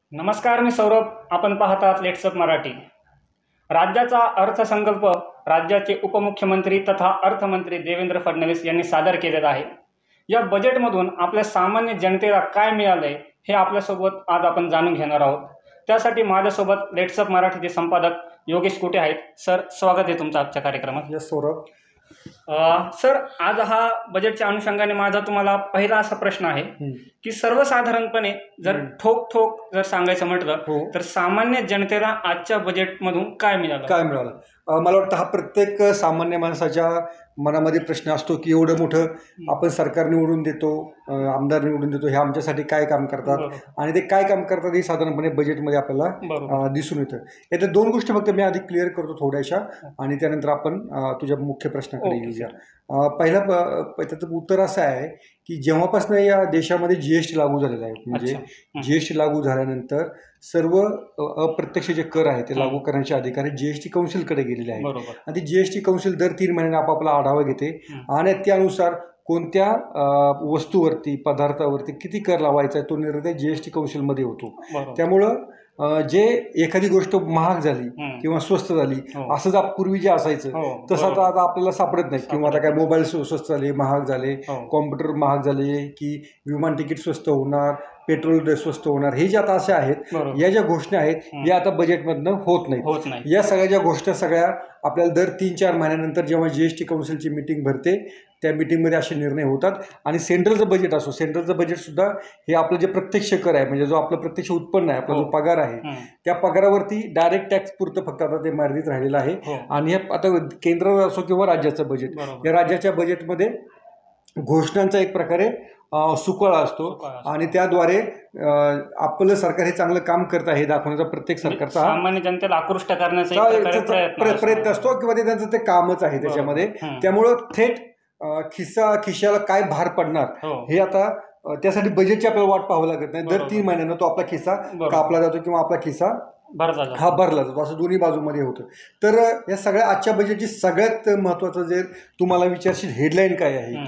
नमस्कार, मी सौरभ. आपण पाहतात लेट्सअप मराठी. राज्याचा अर्थसंकल्प राज्याचे उपमुख्यमंत्री तथा अर्थमंत्री देवेंद्र फडणवीस यांनी सादर केलेला आहे. या बजेटमधून आपल्या सामान्य जनतेला काय मिळालंय हे आपल्यासोबत आज आपण जाणून घेणार आहोत. त्यासाठी माझ्यासोबत लेट्सअप मराठीचे संपादक योगेश कुटे आहेत. सर, स्वागत आहे तुमचं आजच्या कार्यक्रमात. यस सौरभ. सर, आज हा बजेटच्या अनुषंगाने माझा तुम्हाला पहिला असा प्रश्न आहे की सर्वसाधारणपणे जर ठोक जर सांगायचं म्हटलं तर सामान्य जनतेला आजच्या बजेटमधून काय मिळालं? मला वाटतं हा प्रत्येक सामान्य माणसाच्या मनामध्ये प्रश्न असतो की एवढं मोठं आपण सरकार निवडून देतो, आमदार निवडून देतो, हे आमच्यासाठी काय काम करतात आणि ते काय काम करतात हे साधारणपणे बजेटमध्ये आपल्याला दिसून येतं. यातल्या दोन गोष्टी फक्त मी आधी क्लिअर करतो थोड्याशा आणि त्यानंतर आपण तुझ्या मुख्य प्रश्नाकडे येऊया. त्याचं उत्तर असं आहे की जेव्हापासून या देशामध्ये जीएसटी लागू झालेला आहे, म्हणजे जीएसटी लागू झाल्यानंतर सर्व अप्रत्यक्ष जे कर आहे ते लागू करण्याचे अधिकार जीएसटी कौन्सिलकडे गेलेले आहेत आणि ती जीएसटी कौन्सिल दर 3 महिन्याने आपापला आढावा घेते आणि त्यानुसार कोणत्या वस्तूवरती पदार्थावरती किती कर लावायचा आहे तो निर्णय जीएसटी कौन्सिलमध्ये होतो. त्यामुळं जे एखादी गोष्ट महाग झाली किंवा स्वस्त झाली असं पूर्वी जे असायचं तसं आता आपल्याला सापडत नाही. किंवा आता काय मोबाईल स्वस्त झाले, महाग झाले, कॉम्प्युटर महाग झाले, की विमान तिकीट स्वस्त होणार, पेट्रोल स्वस्त होणार, हे जे आता असे आहेत या ज्या घोषणा आहेत या आता बजेटमधनं होत नाही. या सगळ्या ज्या गोष्टी सगळ्या आपल्याला दर 3-4 महिन्यानंतर जेव्हा जीएसटी कौन्सिलची मीटिंग भरते त्या मीटिंगमध्ये असे निर्णय होतात. आणि सेंट्रलचं बजेट असो, सेंट्रलचं बजेटसुद्धा हे आपलं जे प्रत्यक्ष कर आहे, म्हणजे जो आपलं प्रत्यक्ष उत्पन्न आहे, आपला जो पगार आहे त्या पगारावरती डायरेक्ट टॅक्स पुरतं फक्त आता ते मर्यादित राहिलेलं आहे. आणि हे आता केंद्र असो किंवा राज्याचं बजेट, या राज्याच्या बजेटमध्ये घोषणांचा एक प्रकारे सुकळा असतो आणि त्याद्वारे आपलं सरकार हे चांगलं काम करत आहे हे दाखवण्याचा प्रत्येक सरकारचा सामान्य जनतेला आकृष्ट करण्याचा प्रयत्न असतो किंवा ते त्यांचं ते कामच आहे त्याच्यामध्ये. त्यामुळं थेट खिशाला काय भार पडणार हे आता त्यासाठी बजेटची आपल्याला वाट पाहावं लागत नाही. दर 3 महिन्यानं तो आपला खिसा कापला जातो किंवा आपला खिसा भरला जातो, असं दोन्ही बाजूमध्ये होतं. तर या सगळ्या आजच्या बजेटची सगळ्यात महत्त्वाचं जे तुम्हाला विचारशील हेडलाईन काय आहे,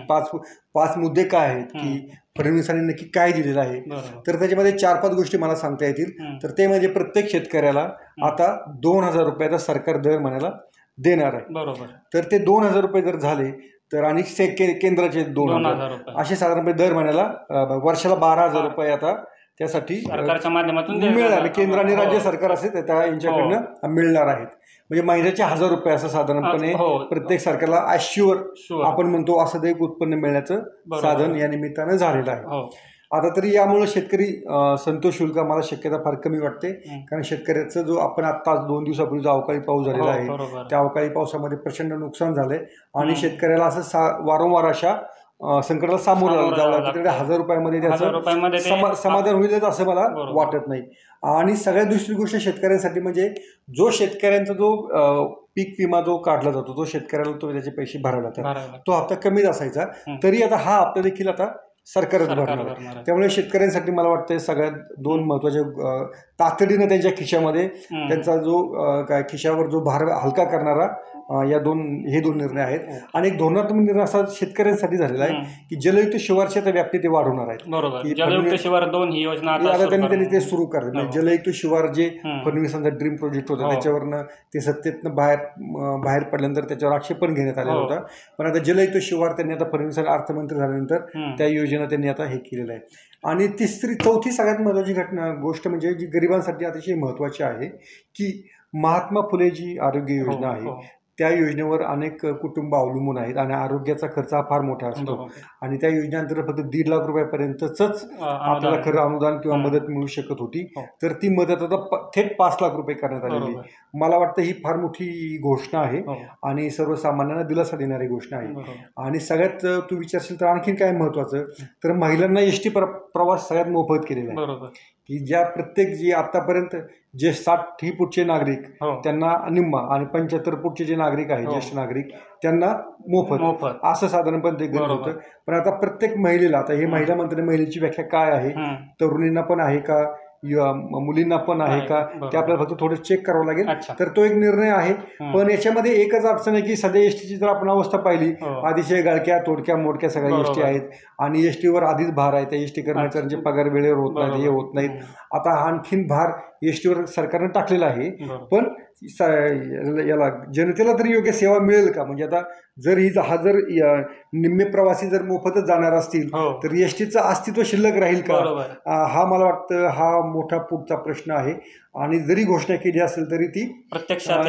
5 मुद्दे काय आहेत, की फडणवीसांनी नक्की काय दिलेलं आहे, तर त्याच्यामध्ये 4-5 गोष्टी मला सांगता येतील. तर ते म्हणजे प्रत्येक शेतकऱ्याला आता 2000 रुपयाचा सरकार दर महिन्याला देणार आहे. तर ते 2000 रुपये जर झाले तर आणि केंद्राचे 2000 असे साधारणपणे दर महिन्याला वर्षाला 12000 रुपये आता त्यासाठी सरकारच्या माध्यमातून मिळणार. केंद्र आणि राज्य सरकार असे त्या यांच्याकडनं मिळणार आहेत. म्हणजे महिन्याचे 1000 रुपये असं साधारणपणे प्रत्येक सरकारला ॲश्युअर आपण म्हणतो असं एक उत्पन्न मिळण्याचं साधन या निमित्तानं झालेलं आहे. आता तरी यामुळे शेतकरी संतोष होईल का, मला शक्यता फार कमी वाटते. कारण शेतकऱ्याचं जो आपण आत्ता 2 दिवसापूर्वी जो अवकाळी पाऊस झालेला आहे त्या अवकाळी पावसामध्ये प्रचंड नुकसान झालंय आणि शेतकऱ्याला असं वारंवार अशा संकटाला सामोरं जावं लागतं. त्याकडे 1000 रुपयामध्ये त्याचं समाधान होईलच असं मला वाटत नाही. आणि सगळ्यात दुसरी गोष्ट शेतकऱ्यांसाठी म्हणजे जो शेतकऱ्यांचा जो पीक विमा जो काढला जातो तो शेतकऱ्याला तो त्याचे पैसे भरावे लागतात, तो हप्ता कमीच असायचा. तरी आता हा हप्ता देखील आता सरकारच भरणार. त्यामुळे शेतकऱ्यांसाठी मला वाटतं सगळ्यात 2 महत्त्वाचे तातडीनं त्यांच्या खिशामध्ये त्यांचा जो काय खिशावर जो भार हलका करणारा हे 2 निर्णय आहेत. आणि एक धोरणात्मक निर्णय असा शेतकऱ्यांसाठी झालेला आहे की जलयुक्त शिवारची आता व्याप्ती ते वाढवणार आहेत. जलयुक्त शिवार 2 ही योजना आता त्यांनी ते सुरू करतात. जलयुक्त शिवार जे फडणवीसांचा ड्रीम प्रोजेक्ट होता त्याच्यावरनं ते सत्तेतनं बाहेर पडल्यानंतर त्याच्यावर आक्षेप पण घेण्यात आलेला होता. पण आता जलयुक्त शिवार त्यांनी आता फडणवीसांना अर्थमंत्री झाल्यानंतर त्या योजना त्यांनी आता हे केलेलं आहे. आणि चौथी सगळ्यात महत्त्वाची गोष्ट म्हणजे जी गरिबांसाठी अतिशय महत्त्वाची आहे की महात्मा फुले जी आरोग्य योजना आहे त्या योजनेवर अनेक कुटुंब अवलंबून आहेत आणि आरोग्याचा खर्च हा फार मोठा असतो. आणि त्या योजनेअंतर्गत फक्त 1.5 लाख रुपयापर्यंतच आपल्याला खरं अनुदान किंवा मदत मिळू शकत होती. तर ती मदत आता थेट 5 लाख रुपये करण्यात आलेली. मला वाटतं ही फार मोठी घोषणा आहे आणि सर्वसामान्यांना दिलासा देणारी घोषणा आहे. आणि सगळ्यात तू विचारशील तर आणखीन काय महत्त्वाचं तर महिलांना एसटी प्रवास सगळ्यात मोफत केलेला आहे. की ज्या प्रत्येक जे आतापर्यंत जे 60 फूटचे नागरिक त्यांना निम्मा आणि 75 फूटचे जे नागरिक आहेत ज्येष्ठ नागरिक त्यांना मोफत असं साधारणपणे ते गरज होतं. पण आता प्रत्येक महिलेला आता हे महिला मंत्री महिलेची व्याख्या काय आहे, तरुणींना पण आहे का मुलींना पण आहे का बरोबर. ते आपल्याला फक्त थोडं चेक करावं लागेल. अच्छा. तर तो एक निर्णय आहे. पण याच्यामध्ये एकच अडचण आहे की सध्या एसटीची जर आपण अवस्था पाहिली, अतिशय गळक्या तोडक्या मोडक्या सगळ्या एसटी आहेत आणि एसटीवर आधीच भार आहे. त्या एसटी कर्मचाऱ्यांचे पगार वेळेवर होत नाहीत, हे होत नाहीत. आता आणखीन भार एसटीवर सरकारनं टाकलेला आहे. पण याला जनतेला तरी योग्य सेवा मिळेल का? म्हणजे आता जर निम्मे प्रवासी जर मोफतच जाणार असतील तर एसटीचं अस्तित्व शिल्लक राहील का? हा मला वाटतं हा मोठा पुढचा प्रश्न आहे. आणि जरी घोषणा केली असेल तरी ती प्रत्यक्षात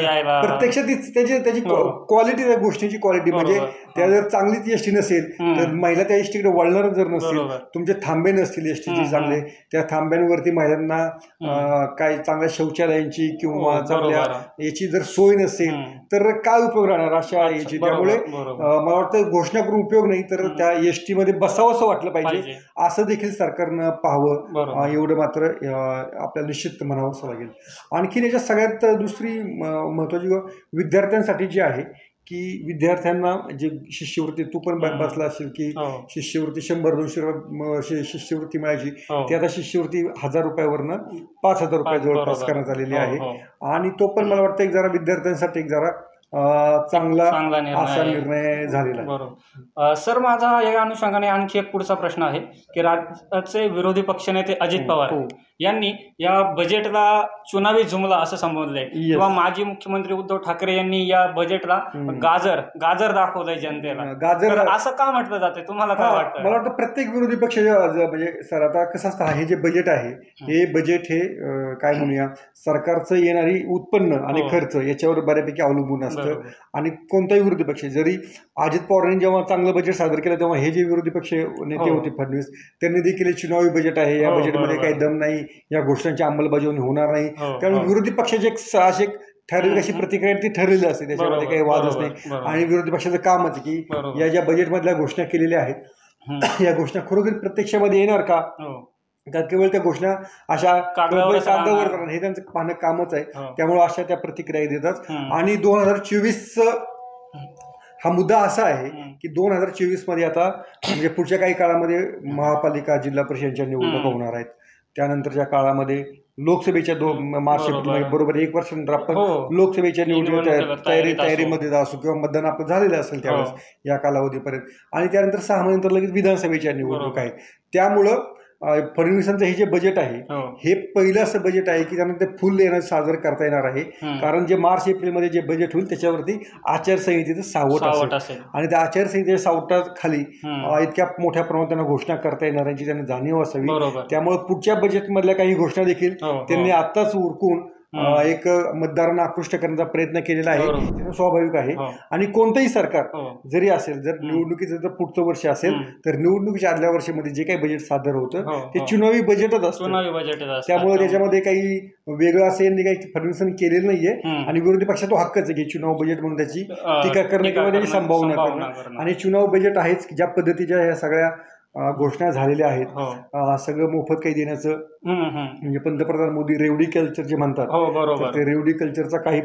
त्याची क्वालिटी, त्या गोष्टीची क्वालिटी म्हणजे त्या जर चांगलीच एसटी नसेल तर महिला त्या एसटीकडे वळणार जर नसेल, तुमचे थांबे नसतील एसटीचे चांगले, त्या थांब्यांवरती महिलांना काही चांगल्या शौचालयांची किंवा चांगल्या याची जर सोय नसेल तर काय उपयोग राहणार अशा याची. त्यामुळे मला वाटतं घोषणा करून उपयोग नाही, तर त्या एसटी मध्ये बसावं असं वाटलं पाहिजे, असं देखील सरकारनं पाहावं. एवढं मात्र आपल्याला निश्चित म्हणावं लागेल. आणखीन याच्या सगळ्यात दुसरी महत्वाची विद्यार्थ्यांसाठी जी आहे की विद्यार्थ्यांना जे शिष्यवृत्ती, तू पण बसला असेल की शिष्यवृत्ती 100-200 शिष्यवृत्ती मिळायची, ती आता शिष्यवृत्ती 1000 रुपयावरनं 5000 रुपये जवळपास करण्यात आलेली आहे. आणि तो पण मला वाटतं एक जरा विद्यार्थ्यांसाठी एक जरा चांगला असा निर्णय झालेला आहे. सर, माझा या अनुषंगाने आणखी एक पुढचा प्रश्न आहे की राज्याचे विरोधी पक्षनेते अजित पवार यांनी या बजेटला चुनावी जुमला असं संबोधलंय, किंवा माजी मुख्यमंत्री उद्धव ठाकरे यांनी या बजेटला गाजर दाखवलंय जनतेला. गाजर असं का म्हटलं जाते, तुम्हाला काय वाटतं? मला वाटतं प्रत्येक विरोधी पक्ष म्हणजे सर आता कसं असतं, हे जे बजेट आहे हे बजेट हे काय म्हणूया सरकारचं येणारी उत्पन्न आणि खर्च याच्यावर बऱ्यापैकी अवलंबून असतं. आणि कोणताही विरोधी पक्ष, जरी अजित पवारांनी जेव्हा चांगलं बजेट सादर केलं तेव्हा हे जे विरोधी पक्ष नेते होते फडणवीस, त्यांनी देखील चुनावी बजेट आहे, या बजेटमध्ये काही दम नाही, या घोषणांची अंमलबजावणी होणार नाही. त्यामुळे विरोधी पक्षाची एक ठरलेली अशी प्रतिक्रिया ती ठरलेली असते, त्याच्यामध्ये काही वादच नाही. आणि विरोधी पक्षाचं कामच की या ज्या बजेटमधल्या घोषणा केलेल्या आहेत या घोषणा खरोखर प्रत्यक्षामध्ये येणार का केवळ त्या घोषणा अशा कागदावर हे त्यांचं पाहणं कामच आहे. त्यामुळे अशा त्या प्रतिक्रिया देतात. आणि 2024 हा मुद्दा असा आहे की 2024 मध्ये आता म्हणजे पुढच्या काही काळामध्ये महापालिका, जिल्हा परिषदेच्या निवडणुका होणार आहेत. त्यानंतरच्या काळामध्ये लोकसभेच्या मार्च एप्रिल बरोबर 1 वर्षानंतर आपण लोकसभेच्या निवडणुकीच्या तयारीमध्ये असू किंवा मतदान आपण झालेलं असेल त्यावेळेस या कालावधीपर्यंत. आणि त्यानंतर 6 महिन्यानंतर लगेच विधानसभेच्या निवडणूक आहेत. त्यामुळं फडणवीसांचं हे जे बजेट आहे हे पहिलं असं बजेट आहे की त्यांना ते फुल येणं सादर करता येणार आहे. कारण जे मार्च एप्रिलमध्ये जे बजेट होईल त्याच्यावरती आचारसंहितेचं सावट असेल आणि त्या आचारसंहितेच्या सावटाखाली इतक्या मोठ्या प्रमाणात त्यांना घोषणा करता येणार यांची त्यांना जाणीव असावी. त्यामुळे पुढच्या बजेटमधल्या काही घोषणा देखील त्यांनी आत्ताच उरकून एक मतदारांना आकृष्ट करण्याचा प्रयत्न केलेला आहे, स्वाभाविक आहे. आणि कोणतंही सरकार जरी असेल, जर निवडणुकीचं जर पुढचं वर्ष असेल तर निवडणुकीच्या आदल्या वर्षामध्ये जे काही बजेट सादर होतं ते चुनावी बजेटच असतं. त्यामुळे त्याच्यामध्ये काही वेगळं असं यांनी काही फडणवीसांनी केलेलं नाहीये. आणि विरोधी पक्षात तो हक्कच आहे की चुनाव बजेट म्हणून त्याची टीका करणं किंवा त्याची संभावना करणं. आणि चुनाव बजेट आहेच ज्या पद्धतीच्या ह्या सगळ्या घोषणा झालेल्या आहेत, सगळं मोफत काही देण्याचं. म्हणजे पंतप्रधान मोदी रेवडी कल्चर जे म्हणतात, ते रेवडी कल्चरचा काही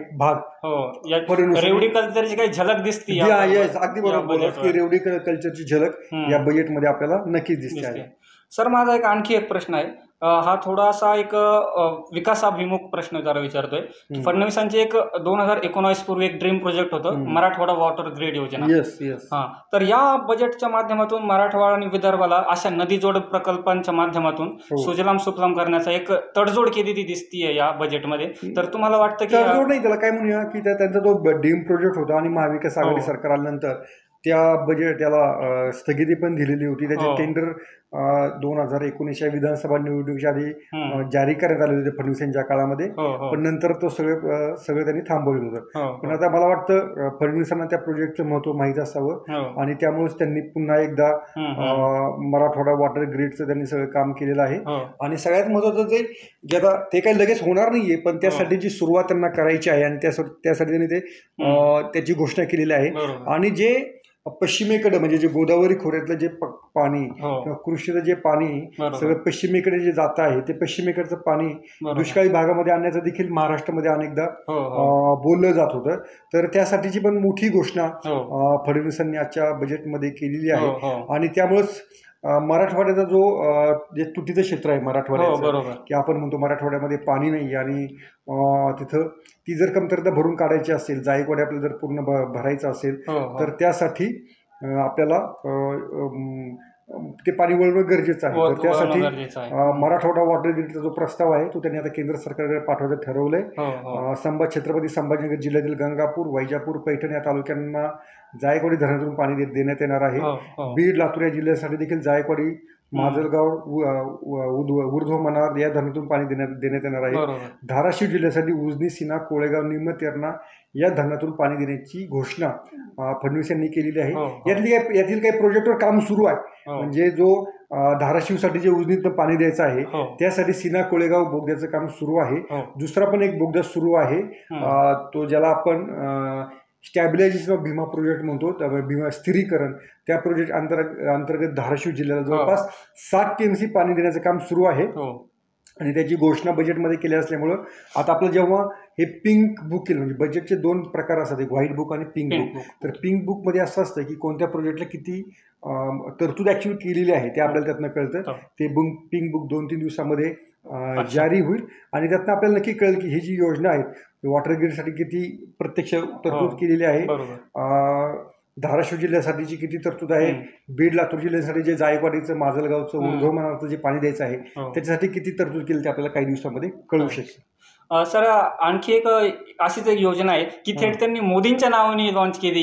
भाग रेवडी कल्चरची काही झलक दिसते. अगदी बरोबर की रेवडी कल्चरची झलक या बजेटमध्ये आपल्याला नक्कीच दिसते. सर, माझा आणखी एक प्रश्न आहे, हा थोडासा एक विकासाभिमुख प्रश्न जरा विचारतोय. फडणवीसांचे एक 2019 पूर्वी एक ड्रीम प्रोजेक्ट होतं, मराठवाडा वॉटर ग्रीड योजना. तर या बजेटच्या माध्यमातून मराठवाडा आणि विदर्भाला अशा नदी जोड प्रकल्पांच्या माध्यमातून सुजलाम सुफलाम करण्याचा एक तडजोड केलेली दिसतीये या बजेटमध्ये. तर तुम्हाला वाटतं की तडजोड नाही, त्याला काय म्हणूया की त्यांचा जो ड्रीम प्रोजेक्ट होता आणि महाविकास आघाडी सरकार आल्यानंतर त्या बजेट त्याला स्थगिती पण दिलेली होती. त्याचे टेंडर 2019च्या विधानसभा निवडणुकीच्या आधी जारी करण्यात आले होते फडणवीस यांच्या काळामध्ये, पण नंतर तो सगळं त्यांनी थांबवलेलं होतं. पण आता मला वाटतं फडणवीसांना त्या प्रोजेक्टचं महत्व माहीत असावं आणि त्यामुळेच त्यांनी पुन्हा एकदा मराठवाडा वॉटर ग्रीडचं त्यांनी सगळं काम केलेलं आहे. आणि सगळ्यात महत्वाचं जे आता ते काही लगेच होणार नाहीये, पण त्यासाठी जी सुरुवात त्यांना करायची आहे आणि त्यासाठी त्यांनी त्याची घोषणा केलेली आहे. आणि जे पश्चिमेकडे म्हणजे जे गोदावरी खोऱ्यातलं जे पाणी किंवा कृषीचं जे पाणी सगळं पश्चिमेकडे जे जात आहे, ते पश्चिमेकडचं पाणी दुष्काळी भागामध्ये आणण्याचं देखील महाराष्ट्रामध्ये अनेकदा बोललं जात होतं. तर त्यासाठीची पण मोठी घोषणा फडणवीसांनी आजच्या बजेटमध्ये केलेली आहे. आणि त्यामुळेच मराठवाड्याचा जो जे तुटीचं क्षेत्र आहे हो मराठवाड्याचं, बरोबर. की आपण म्हणतो मराठवाड्यामध्ये पाणी नाही आणि तिथं ती जर कमतरता भरून काढायची असेल, जायकवाडी आपल्याला जर पूर्ण भरायचं असेल, हो हो तर त्यासाठी आपल्याला ते पाणी वळवणं गरजेचं आहे. तर वळवणं त्यासाठी गरजेचं आहे. मराठवाडा वॉटर ग्रीडचा जो प्रस्ताव आहे तो त्यांनी आता केंद्र सरकारकडे पाठवायचं ठरवलंय. हो हो छत्रपती संभाजीनगर जिल्ह्यातील गंगापूर, वैजापूर, पैठण या तालुक्यांना जायकवाडी धरणातून पाणी देण्यात येणार आहे. हो हो बीड, लातूर या जिल्ह्यासाठी देखील जायकवाडी, माजलगाव, ऊर्ध्व मनार या धरणातून पाणी देण्यात येणार आहे. बरोबर. धाराशिव जिल्ह्यासाठी उजनी, सीना, कोळेगाव, निम्न तेरणा या धरणातून पाणी देण्याची घोषणा फडणवीस यांनी केलेली आहे. हो, हो. यातील काही प्रोजेक्टवर काम सुरू आहे. हो. म्हणजे जो धाराशिवसाठी जे उजनीतनं पाणी द्यायचं आहे हो. त्यासाठी सीना कोळेगाव बोगद्याचं काम सुरू आहे. हो. दुसरा पण एक बोगदा सुरू आहे, तो ज्याला आपण स्टॅबिलायझेशन ऑफ भीमा प्रोजेक्ट म्हणतो, भीमा स्थिरीकरण. त्या प्रोजेक्ट अंतर्गत धाराशिव जिल्ह्याला जवळपास 7 TMC पाणी देण्याचं काम सुरू आहे. हो. आणि त्याची घोषणा बजेटमध्ये केली असल्यामुळं आता आपलं जेव्हा हे पिंक बुक केलं, म्हणजे बजेटचे 2 प्रकार असतात, एक व्हाईट बुक आणि पिंक बुक. तर पिंक बुकमध्ये असं असतं की कोणत्या प्रोजेक्टला किती तरतूद ॲक्च्युअली केलेली आहे ते आपल्याला त्यातनं कळतं. ते पिंक बुक 2-3 दिवसामध्ये जारी होईल आणि त्यातनं आपल्याला नक्की कळेल की ही जी योजना आहे वॉटर ग्रीडसाठी किती प्रत्यक्ष तरतूद केलेली आहे, धाराशिव जिल्ह्यासाठीची किती तरतूद आहे, बीड, लातूर जिल्ह्यासाठी जे जायकवाडीचं, माजलगावचं, ऊर्ध्व मनारचं जे पाणी द्यायचं आहे त्याच्यासाठी किती तरतूद केली ते आपल्याला काही दिवसामध्ये कळू शकेल. सर, आणखी एक अशीच एक योजना आहे की थेट त्यांनी मोदींच्या नावाने लॉन्च केली.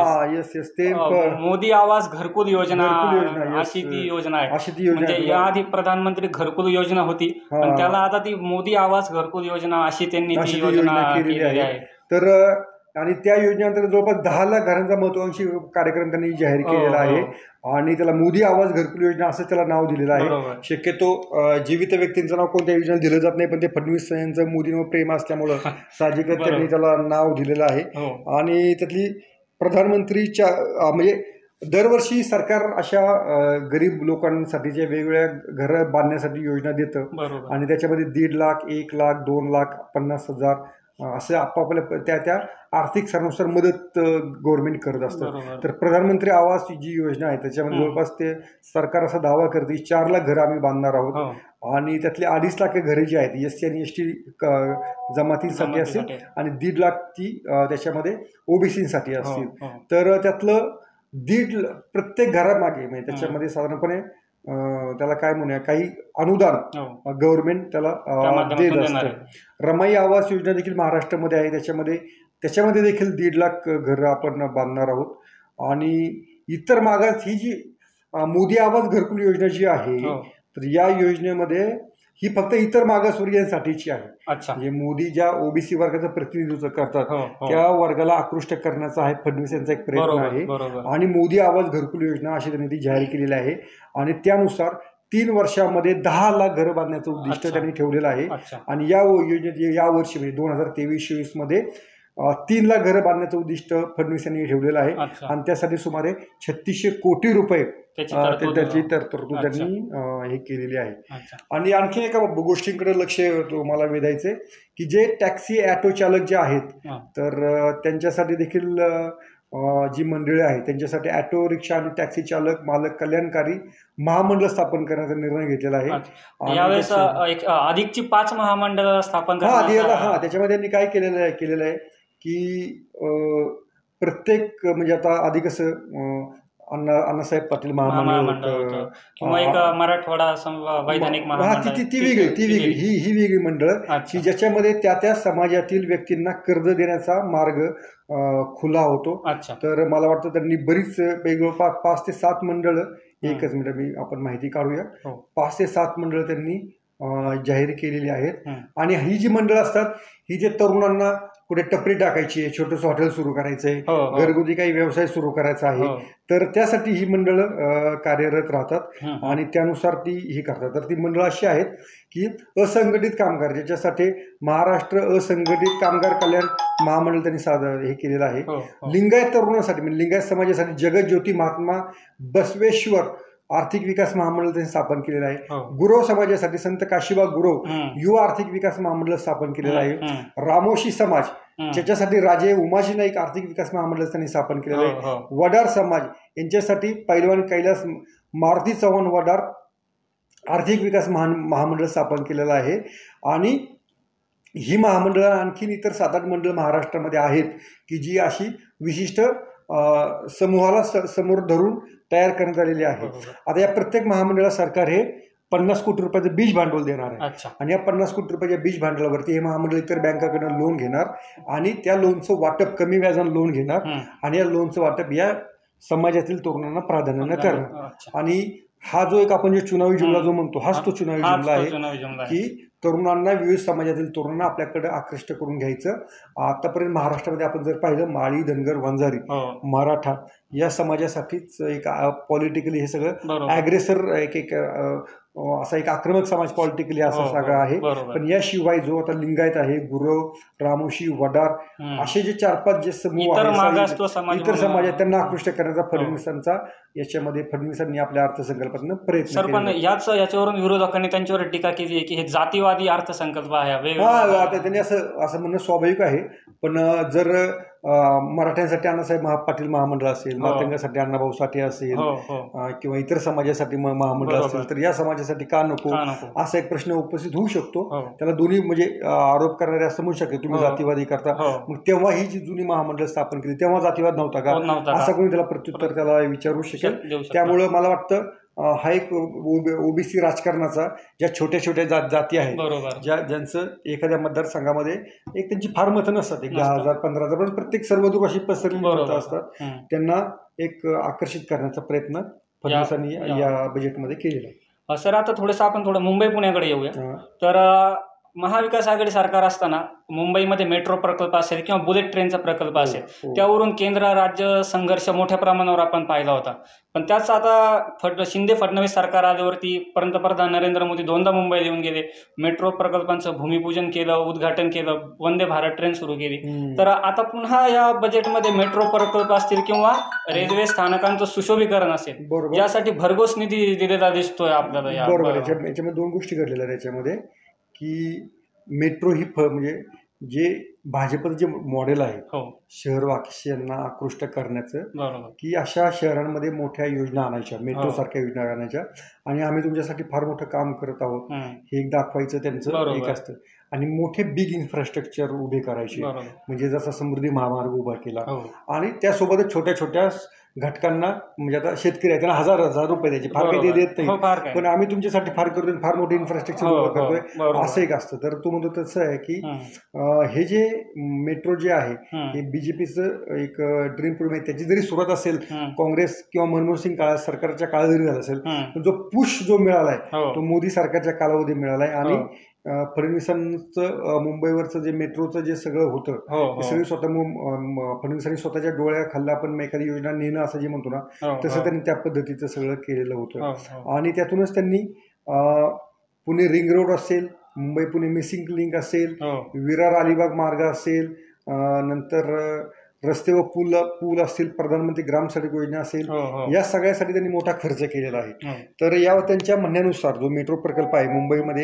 ते मोदी आवास घरकुल योजना अशी ती योजना आहे. म्हणजे याआधी प्रधानमंत्री घरकुल योजना होती, पण त्याला आता ती मोदी आवास घरकुल योजना अशी त्यांनी ती योजना केलेली आहे. तर आणि त्या योजनेअंतर्गत जवळपास 10 लाख घरांचा महत्वाकांक्षी कार्यक्रम त्यांनी जाहीर केलेला आहे आणि त्याला मोदी आवास घरकुल योजना असं त्याला नाव दिलेलं आहे. शक्यतो जीवित व्यक्तींचं नाव कोणत्या योजनेला दिलं जात नाही, पण ते फडणवीस यांचं मोदींवर प्रेम असल्यामुळं साहजिकच त्यांनी त्याला नाव दिलेलं आहे. आणि त्यातली प्रधानमंत्रीच्या म्हणजे दरवर्षी सरकार अशा गरीब लोकांसाठीच्या वेगवेगळ्या घरं बांधण्यासाठी योजना देतं आणि त्याच्यामध्ये 1.5 लाख, 1 लाख, 2 लाख, 50,000 असं आपापल्या त्या आर्थिक स्तरानुसार मदत गव्हर्नमेंट करत असतं. तर प्रधानमंत्री आवास जी योजना आहे त्याच्यामध्ये जवळपास ते सरकार असा दावा करते 4 लाख घरं आम्ही बांधणार आहोत आणि त्यातले 2.5 लाख घरे जी आहेत SC आणि ST जमातींसाठी असतील आणि 1.5 लाख ती त्याच्यामध्ये OBCसाठी असतील. तर त्यातलं 1.5 प्रत्येक घरामागे म्हणजे त्याच्यामध्ये साधारणपणे त्याला काय म्हणूया काही अनुदान गव्हर्नमेंट त्याला देत असतं. रमाई आवास योजना देखील महाराष्ट्रामध्ये आहे. त्याच्यामध्ये देखील 1.5 लाख घरं आपण बांधणार आहोत. आणि इतर मागास ही जी मोदी आवास घरकुल योजना जी आहे तर या योजनेमध्ये ही फक्त इतर मागासवर्गीयांसाठीची आहे. म्हणजे मोदी ज्या OBC वर्गाचं प्रतिनिधित्व करतात त्या वर्गाला आकृष्ट करण्याचा आहे फडणवीस यांचा एक प्रयत्न आहे. आणि मोदी आवास घरकुल योजना अशी त्यांनी ती जाहीर केलेली आहे आणि त्यानुसार 3 वर्षामध्ये 10 लाख घरं बांधण्याचं उद्दिष्ट त्यांनी ठेवलेलं आहे. आणि या योजनेत यावर्षी म्हणजे 2023-24 मध्ये 3 लाख घरं बांधण्याचं उद्दिष्ट फडणवीस यांनी ठेवलेलं आहे आणि त्यासाठी सुमारे 3600 कोटी रुपये त्याची तरतूद त्यांनी हे केलेली आहे. आणि आणखी एका गोष्टींकडे लक्ष तुम्हाला वेधायचे की जे टॅक्सी ॲटो चालक जे आहेत तर त्यांच्यासाठी देखील जी मंडळी आहेत त्यांच्यासाठी ॲटो रिक्षा आणि टॅक्सी चालक मालक कल्याणकारी महामंडळ स्थापन करण्याचा निर्णय घेतलेला आहे. यावेळेस अधिकची 5 महामंडळ स्थापन त्याच्यामध्ये त्यांनी काय केलेलं आहे की प्रत्येक म्हणजे आता आधी कसं अण्णासाहेब पाटील महामंडळ किंवा एक मराठवाडा वैधानिक महामंडळ ती वेगळी ही वेगळी मंडळ की ज्याच्यामध्ये त्या समाजातील व्यक्तींना कर्ज देण्याचा मार्ग खुला होतो. तर मला वाटतं त्यांनी बरीच वेगवेगळं 5 ते 7 मंडळ एकच मिनिट मी आपण माहिती काढूया. 5 ते 7 मंडळ त्यांनी जाहीर केलेली आहेत. आणि ही जी मंडळ असतात ही जे तरुणांना कुठे टपरी टाकायची आहे, छोटंसं हॉटेल सुरू करायचं आहे, घरगुती काही व्यवसाय सुरू करायचा आहे तर त्यासाठी ही मंडळ कार्यरत राहतात आणि त्यानुसार ती ही करतात. तर ती मंडळं अशी आहेत की असंघटित कामगार ज्याच्यासाठी महाराष्ट्र असंघटित कामगार कल्याण महामंडळ त्यांनी हे केलेलं आहे. लिंगायत तरुणांसाठी म्हणजे लिंगायत समाजासाठी जगज्योती महात्मा बसवेश्वर आर्थिक विकास महामंडळ त्यांनी स्थापन केलेलं आहे. गुरव समाजासाठी संत काशीबा गुरव युवा आर्थिक विकास महामंडळ स्थापन केलेलं आहे. रामोशी समाज ज्याच्यासाठी राजे उमाजी नाईक आर्थिक विकास महामंडळ त्यांनी स्थापन केलेलं आहे. वडार समाज यांच्यासाठी पैलवान कैलास मारुती चव्हाण वडार आर्थिक विकास महामंडळ स्थापन केलेलं आहे. आणि ही महामंडळं आणखीन इतर 7-8 मंडळं महाराष्ट्रामध्ये आहेत की जी अशी विशिष्ट समूहाला समोर धरून तयार करण्यात आलेली आहे. आता या प्रत्येक महामंडळाला सरकार हे 50 कोटी रुपयाचं बीज भांडवल देणार आहे. आणि या 50 कोटी रुपयाच्या बीज भांडवलावरती हे महामंडळ इतर बँकाकडून लोन घेणार आणि त्या लोनचं वाटप कमी व्याजानं लोन घेणार आणि या लोनचं वाटप या समाजातील तरुणांना प्राधान्यानं करणार. आणि हा जो एक आपण जे चुनावी जुमला जो म्हणतो हाच तो चुनावी जुमला आहे की तरुणांना, विविध समाजातील तरुणांना आपल्याकडे आकृष्ट करून घ्यायचं. आतापर्यंत महाराष्ट्रामध्ये आपण जर पाहिलं माळी, धनगर, वंजारी, मराठा या समाजासाठीच एक पॉलिटिकली हे सगळं ॲग्रेसर एक असा एक आक्रमक समाज पॉलिटिकली असा सगळा आहे. पण याशिवाय जो आता लिंगायत आहे, गुरव, रामोशी, वडार असे जे 4-5 जे समूह आहेत इतर समाज आहेत त्यांना आकृष्ट करण्याचा फडणवीसांचा याच्यामध्ये फडणवीसांनी आपल्या अर्थसंकल्पातून प्रयत्न केला. याच्यावरून विरोधकांनी त्यांच्यावर टीका केली आहे की हे जातीवादी अर्थसंकल्प आहे. आता त्यांनी असं म्हणणं स्वाभाविक आहे. पण जर मराठ्यांसाठी अण्णासाहेब पाटील महामंडळ असेल, मातंगासाठी अण्णाभाऊ साठे असेल किंवा इतर समाजासाठी महामंडळ असेल तर या समाजासाठी का नको असा एक प्रश्न उपस्थित होऊ शकतो. त्याला दोन्ही म्हणजे आरोप करणारे असं म्हणू शकतो तुम्ही जातीवादी करता. मग तेव्हा ही जी जुनी महामंडळ स्थापन केली तेव्हा जातीवाद नव्हता का असं कोणी त्याला प्रत्युत्तर त्याला विचारू शकेल. त्यामुळं मला वाटतं हा एक ओबीसी राजकारणाचा ज्या छोट्या छोट्या जाती आहेत ज्यांचं एखाद्या मतदारसंघामध्ये एक त्यांची फार मतं नसतात, एक 10,000 15,000 पण प्रत्येक सर्वदूर अशी पसरलेली मतं असतात, त्यांना एक आकर्षित करण्याचा प्रयत्न फडणवीसांनी या बजेटमध्ये केलेला आहे. सर आता आपण थोडं मुंबई पुण्याकडे येऊया. तर महाविकास आघाडी सरकार असताना मुंबईमध्ये मेट्रो प्रकल्प असेल किंवा बुलेट ट्रेनचा प्रकल्प असेल त्यावरून केंद्र राज्य संघर्ष मोठ्या प्रमाणावर आपण पाहिला होता. पण त्याच आता शिंदे फडणवीस सरकार आल्यावरती पंतप्रधान नरेंद्र मोदी 2दा मुंबईला येऊन गेले, मेट्रो प्रकल्पांचं भूमिपूजन केलं, उद्घाटन केलं, वंदे भारत ट्रेन सुरू केली. तर आता पुन्हा या बजेटमध्ये मेट्रो प्रकल्प असतील किंवा रेल्वे स्थानकांचं सुशोभीकरण असेल यासाठी भरघोस निधी दिलेला दिसतोय आपल्याला. बरोबर. याच्यामध्ये 2 गोष्टी घडलेल्या आहेत याच्यामध्ये की मेट्रो ही म्हणजे जे भाजपचं जे मॉडेल आहे शहरवासियांना आकृष्ट करण्याचं की अशा शहरांमध्ये मोठ्या योजना आणायच्या, मेट्रो सारख्या योजना आणायच्या आणि आम्ही तुमच्यासाठी फार मोठं काम करत आहोत हे एक दाखवायचं त्यांचं एक असतं. आणि मोठे बिग इन्फ्रास्ट्रक्चर उभे करायचे म्हणजे जसा समृद्धी महामार्ग उभा केला आणि त्यासोबतच छोट्या छोट्या घटकांना म्हणजे आता शेतकरी आहे त्यांना 1000 रुपये द्यायचे, फार काही देत नाही पण आम्ही तुमच्यासाठी फार करतोय, फार मोठे इन्फ्रास्ट्रक्चर उभं करतोय असं एक असतं. तर तो म्हणतो तसं आहे की हे जे मेट्रो जे आहे हे बीजेपीचं एक ड्रीम प्रोजेक्ट, त्याची जरी सुरुवात असेल काँग्रेस किंवा मनमोहन सिंग सरकारच्या काळात जरी झाला असेल पण जो पुश जो मिळालाय तो मोदी सरकारच्या कालावधी मिळालाय. आणि फडणवीसांचं मुंबईवरचं जे मेट्रोचं जे सगळं होतं ते सगळं स्वतः फडणवीसांनी स्वतःच्या डोळ्या खाल्ला पण एखादी योजना नेणं असं जे म्हणतो ना तसं त्यांनी त्या पद्धतीचं सगळं केलेलं होतं. आणि त्यातूनच त्यांनी पुणे रिंग रोड असेल, मुंबई पुणे मिसिंग लिंक असेल, विरार अलिबाग मार्ग असेल, नंतर रस्ते व पूल असतील, प्रधानमंत्री ग्राम सडक योजना असेल, या सगळ्यासाठी त्यांनी मोठा खर्च केलेला आहे. तर या त्यांच्या म्हणण्यानुसार जो मेट्रो प्रकल्प आहे मुंबईमध्ये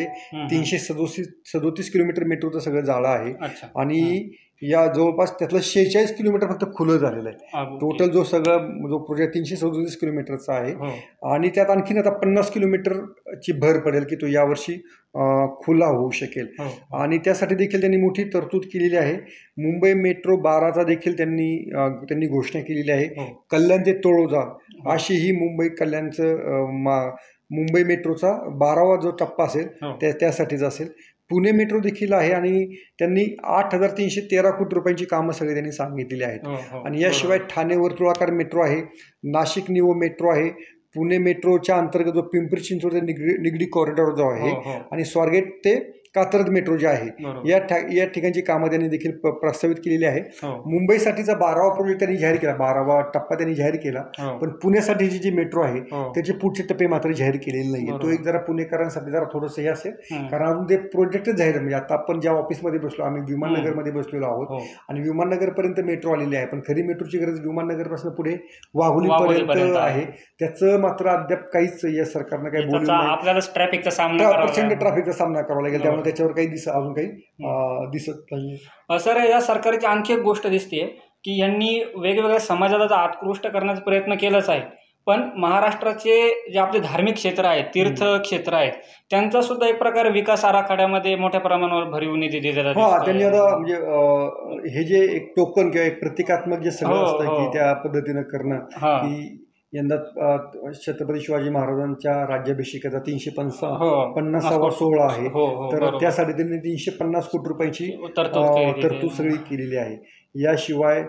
337 किलोमीटर मेट्रोचं सगळं जाळं आहे आणि या जवळपास त्यातलं 46 किलोमीटर फक्त खुलं झालेलं आहे. टोटल जो प्रोजेक्ट 337 किलोमीटरचा आहे आणि त्यात आणखीन आता 50 किलोमीटरची भर पडेल की तो यावर्षी खुला होऊ शकेल. आणि त्यासाठी देखील त्यांनी मोठी तरतूद केलेली आहे. मुंबई मेट्रो 12चा देखील त्यांनी घोषणा केलेली आहे. कल्याण ते तळोजा अशी ही मुंबई कल्याणचं मुंबई मेट्रोचा 12वा जो टप्पा असेल त्यासाठीच असेल. पुणे मेट्रो देखील आहे आणि त्यांनी 8,313 कोटी रुपयांची कामं सगळी त्यांनी सांगितलेली आहेत. आणि याशिवाय ठाणे वर्तुळाकार मेट्रो आहे, नाशिक निवो मेट्रो आहे, पुणे मेट्रोच्या अंतर्गत जो पिंपरी चिंचवड निगडी कॉरिडॉर जो आहे आणि स्वारगेट ते कात्रज मेट्रो जे आहे या ठिकाणची कामं त्यांनी देखील प्रस्तावित केलेली आहे. मुंबईसाठीचा 12वा प्रोजेक्ट त्यांनी जाहीर केला, 12वा टप्पा त्यांनी जाहीर केला. पण पुण्यासाठीची जी मेट्रो आहे त्याचे पुढचे टप्पे मात्र जाहीर केलेले नाही. तो एक जरा पुणेकरांसाठी जरा थोडंसं हे असेल कारण अजून ते प्रोजेक्टच जाहीर म्हणजे आता आपण ज्या ऑफिसमध्ये बसलो आम्ही विमाननगरमध्ये बसलेलो आहोत आणि विमाननगरपर्यंत मेट्रो आलेली आहे पण खरी मेट्रोची गरज विमाननगरपासून पुढे वाघोलीपर्यंत आहे. त्याचं मात्र अद्याप काहीच या सरकारनं काही बोललं नाही. आपल्याला ट्रॅफिकचा सामना प्रचंड ट्रॅफिकचा सामना करावा लागेल त्यामुळे त्याच्यावर काही अजून काही दिसत नाही. सर या सरकारची आणखी एक गोष्ट दिसते की यांनी वेगवेगळ्या समाजाला आत्कृष्ट करण्याचा प्रयत्न केलाच आहे पण महाराष्ट्राचे जे आपले धार्मिक क्षेत्र आहेत, तीर्थक्षेत्र आहेत, त्यांचा सुद्धा एक प्रकारे विकास आराखड्यामध्ये मोठ्या प्रमाणावर भरीव निधी दिलेला हा, त्यांनी आता म्हणजे हे जे एक टोकन किंवा एक प्रतिकात्मक जे सगळं असतं की त्या पद्धतीनं करणं की यंदा छत्रपती शिवाजी महाराजांच्या राज्याभिषेकाचा 350वा सोहळा आहे, तर त्यासाठी त्यांनी 350 कोटी रुपयाची तरतूद सगळी केलेली आहे. याशिवाय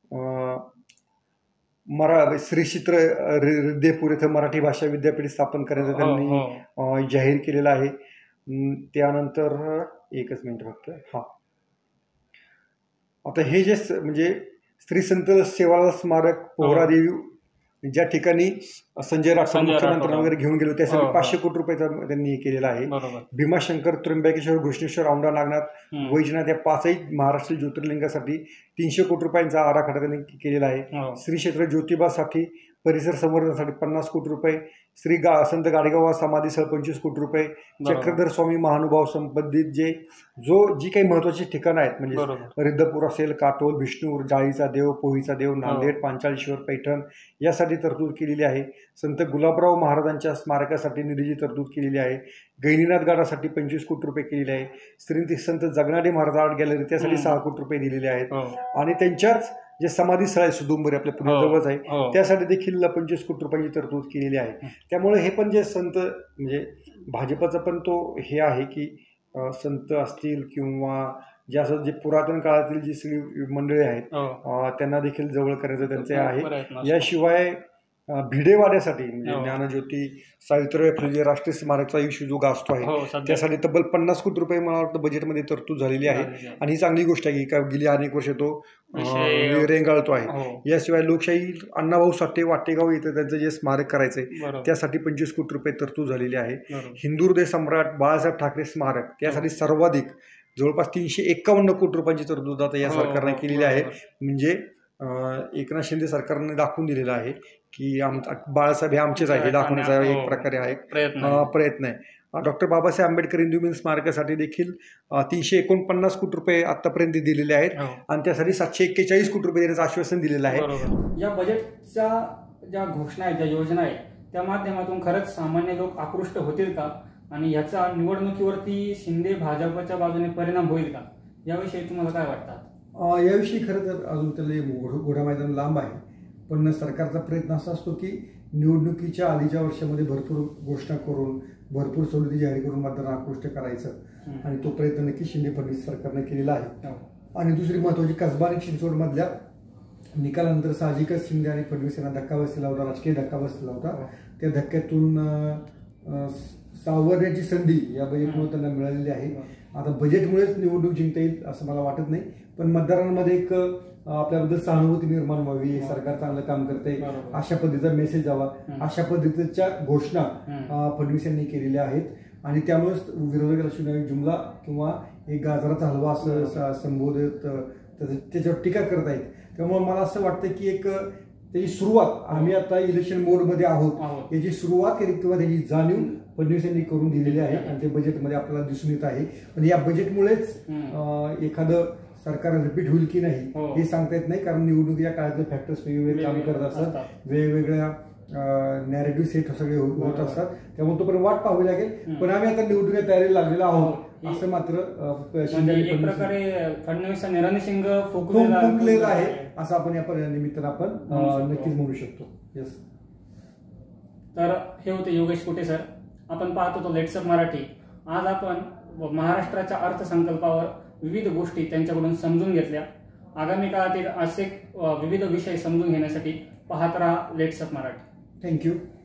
श्री क्षेत्र रिद्धेपूर इथं मराठी भाषा विद्यापीठ स्थापन करण्याचं त्यांनी जाहीर केलेलं आहे. त्यानंतर एकच मिनिट फक्त. आता हे जे म्हणजे श्री संत सेवालाल स्मारक पोहरादेवी ज्या ठिकाणी संजय राठोड मुख्यमंत्र्यांना वगैरे घेऊन गेलो त्यासाठी 500 कोटी रुपयाचा त्यांनी हे केलेला आहे. भीमाशंकर, त्र्यंबकेश्वर, घृष्णेश्वर, औंढा नागनाथ, वैजनाथ या 5ही महाराष्ट्र ज्योतिर्लिंगासाठी 300 कोटी रुपयांचा आराखडा त्यांनी केलेला आहे. श्री क्षेत्र ज्योतिबासाठी परिसर संवर्धनासाठी 50 कोटी रुपये, श्री संत गाडगेबाबा समाधीसह 25 कोटी रुपये, चक्रधर स्वामी महानुभाव संबंधित जी काही महत्त्वाची ठिकाणं आहेत म्हणजे रिद्धपूर असेल, काटोल, विष्णूर, जाळीचा देव, पोहीचा देव, नांदेड, पांचाळेश्वर, पैठण यासाठी तरतूद केलेली आहे. संत गुलाबराव महाराजांच्या स्मारकासाठी निधीची तरतूद केलेली आहे. गैनीनाथ गडासाठी 25 कोटी रुपये केलेले आहे. श्री संत जगनाडे महाराज आर्ट गॅलरी त्यासाठी 6 कोटी रुपये दिलेले आहेत. आणि त्यांच्याच जे समाधी स्थळ आहे सुदुंबरी आपल्या पुण्याजवळच आहे त्यासाठी देखील 25 कोटी रुपयांची तरतूद केलेली आहे. त्यामुळे हे पण जे संत म्हणजे भाजपचा पण तो हे आहे की संत असतील किंवा जे असं जे पुरातन काळातील जी सगळी मंडळी आहेत त्यांना देखील जवळ करायचं त्यांचे आहे. याशिवाय भिडेवाड्यासाठी म्हणजे ज्ञानज्योती सावित्रीबाई फुले राष्ट्रीय स्मारकचा इश्यू जो गाजतो आहे त्यासाठी तब्बल 50 कोटी रुपये मला वाटतं बजेटमध्ये तरतूद झालेली आहे. आणि ही चांगली गोष्ट आहे की गेली अनेक वर्ष तो रेंगाळतो आहे. याशिवाय लोकशाही अण्णाभाऊ साठे वाटेगाव इथं त्यांचं जे स्मारक करायचंय त्यासाठी 25 कोटी रुपये तरतूद झालेली आहे. हिंदू हृदय सम्राट बाळासाहेब ठाकरे स्मारक त्यासाठी सर्वाधिक जवळपास 351 कोटी रुपयांची तरतूद आता या सरकारने केलेली आहे. म्हणजे एकनाथ शिंदे सरकारने दाखवून दिलेलं आहे की बाळासाहेब हे आमचेच आहे हे दाखवण्याचा एक प्रकारे आहे प्रयत्न आहे. डॉक्टर बाबासाहेब आंबेडकर हिंदू मिलन स्मारकासाठी देखील 349 कोटी रुपये आतापर्यंत दिलेले आहेत आणि त्यासाठी 741 कोटी रुपये देण्याचं आश्वासन दिलेलं आहे. या बजेटच्या ज्या घोषणा आहेत, ज्या योजना आहेत, त्या माध्यमातून खरंच सामान्य लोक आकृष्ट होतील का आणि याचा निवडणुकीवरती शिंदे भाजपच्या बाजूने परिणाम होईल का, याविषयी तुम्हाला काय वाटतं? याविषयी खरं तर अजून त्याला घोडा मैदान लांब आहे, पण सरकारचा प्रयत्न असा असतो की निवडणुकीच्या आधीच्या वर्षामध्ये भरपूर घोषणा करून भरपूर सवलती जाहीर करून मतदारांना आकृष्ट करायचं आणि तो प्रयत्न नक्की शिंदे फडणवीस सरकारने केलेला आहे. आणि दुसरी महत्त्वाची कसबा आणि चिंचवडमधल्या निकालानंतर साहजिकच शिंदे आणि फडणवीस यांना धक्का बसलेला होता, राजकीय धक्का बसलेला होता. त्या धक्क्यातून सावरण्याची संधी या बजेटमुळे त्यांना मिळालेली आहे. आता बजेटमुळेच निवडणूक जिंकता येईल असं मला वाटत नाही, पण मतदारांमध्ये एक आपल्याबद्दल सहानुभूती निर्माण व्हावी, सरकार चांगलं काम करते अशा पद्धतीचा मेसेज जावा, अशा पद्धतीच्या घोषणा फडणवीस यांनी केलेल्या आहेत. आणि त्यामुळेच विरोधकाला जुमला किंवा एक गाजराचा हलवा असं संबोधित त्याच्यावर टीका करत आहेत. त्यामुळे मला असं वाटतं की एक त्याची सुरुवात आम्ही आता इलेक्शन मोडमध्ये आहोत याची सुरुवात केली किंवा त्याची जाणीव फडणवीस यांनी करून दिलेली आहे आणि ते बजेटमध्ये आपल्याला दिसून येत आहे. पण या बजेटमुळेच एखादं सरकार रिपीट होईल की नाही हे सांगता येत नाही, कारण निवडणुकीच्या काळातले फॅक्टर्स वेगवेगळे काम करत असतात, वेगवेगळ्या नॅरेटिव्ह सेट सगळे होत असतात. त्यामुळे तो पण वाट पाहावी लागेल. पण आम्ही आता निवडणुकीच्या तयारीला लागलेलो आहोत असं मात्र फडणवीस निरानिशिंग फुंकलेलं आहे असं आपण या निमित्तानं आपण नक्कीच म्हणू शकतो. येस. तर हे होते योगेश कुटे सर. आपण पाहत होतो लेट्सअप मराठी. आज आपण महाराष्ट्राच्या अर्थसंकल्पावर विविध गोष्टी त्यांच्याकडून समजून घेतल्या. आगामी काळातील असे विविध विषय समजून घेण्यासाठी पाहत राहा लेट्सअप मराठी. थँक्यू.